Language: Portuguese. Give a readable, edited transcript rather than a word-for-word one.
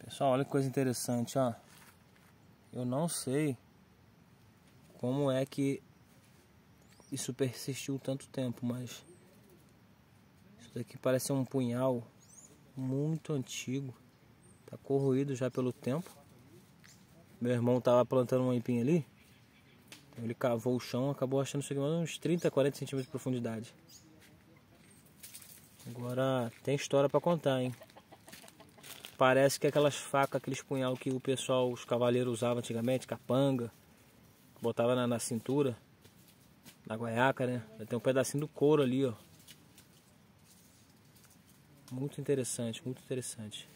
Pessoal, olha que coisa interessante, ó. Eu não sei como é que isso persistiu tanto tempo, mas isso daqui parece um punhal muito antigo. Tá corroído já pelo tempo. Meu irmão tava plantando um aipim ali. Então ele cavou o chão, acabou achando isso aqui uns 30, 40 centímetros de profundidade. Agora tem história pra contar, hein? Parece que aquelas facas, aqueles punhal que o pessoal, os cavaleiros usavam antigamente, capanga, botava na cintura, na guaiaca, né? Tem um pedacinho do couro ali, ó. Muito interessante, muito interessante.